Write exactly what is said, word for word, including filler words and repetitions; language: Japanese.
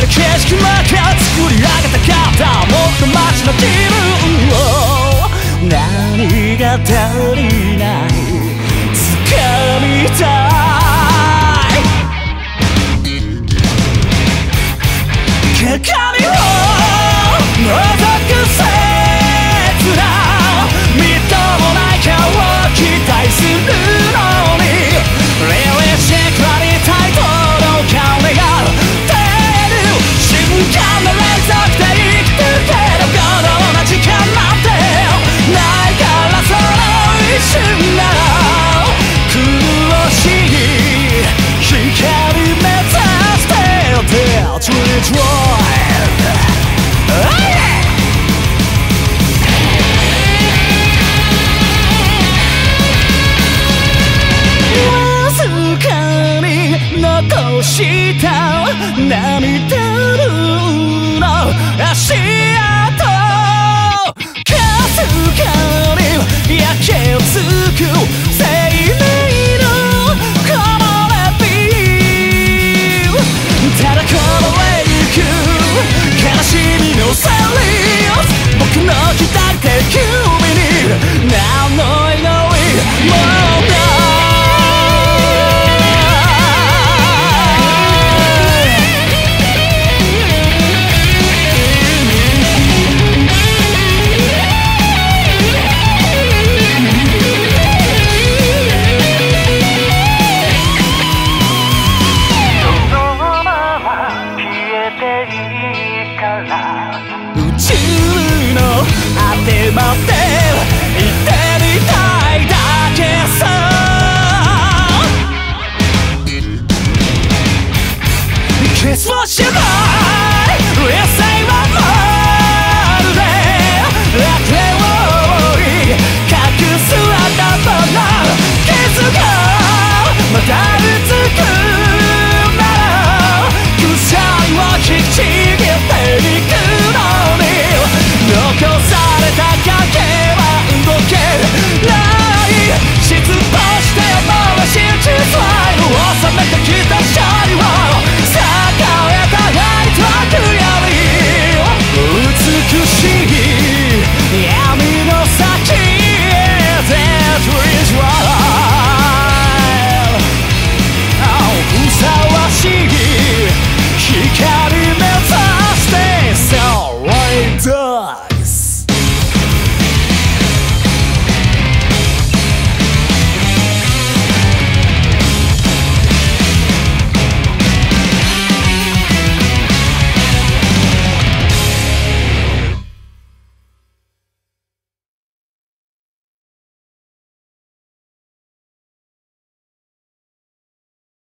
景色まで作り上げたかったもっと街の気分を何が足りない掴みたい鏡を覗く切なみっともない顔を期待するのにリリシックにタイトの顔が照れる瞬間の連続で生きてるけどこの同じ時間なんてないからその一瞬なら苦しい光目指してよってトゥリトライわずかに残した涙